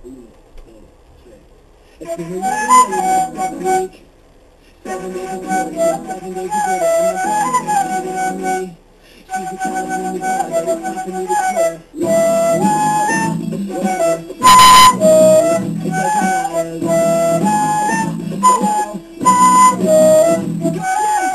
Ooh, shit. It's been a long week. 7 days in the morning, 7 days ago, and my girlfriend cheated on me. She's the kind of woman that it's time for me to quit her. La, la, la, whatever. It doesn't matter. La, la, la, la, la,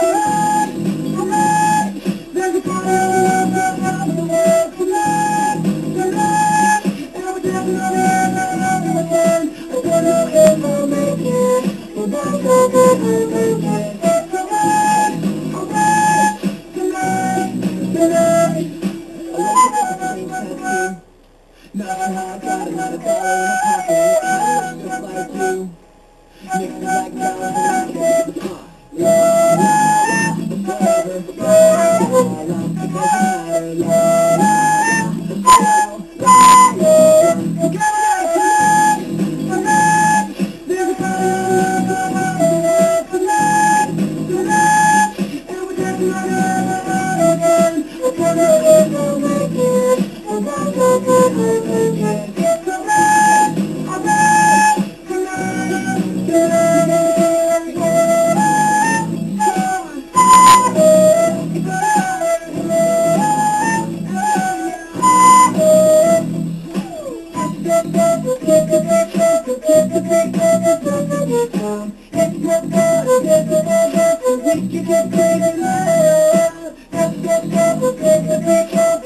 la. There's a party all around the world tonight, tonight. And I'm definitely another again. I don't know if I'll make it, but that's okay, I'll make it. It's alright, alright, tonight, tonight. I like to have a tattoo. Not sure how I got it, not a dollar in my pocket. I look just like you. Mix me like dollars and I can get the pot. La, la, la, whatever. La, la, la, it doesn't matter. La, la, la, la, la, la. Tonight, tonight, there's a party all around the world tonight, tonight. And we're dancing on the again. I don't know if I'll make it, but that's okay, I'll make it. It's alright, alright, tonight, tonight.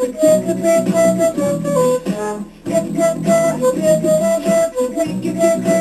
We can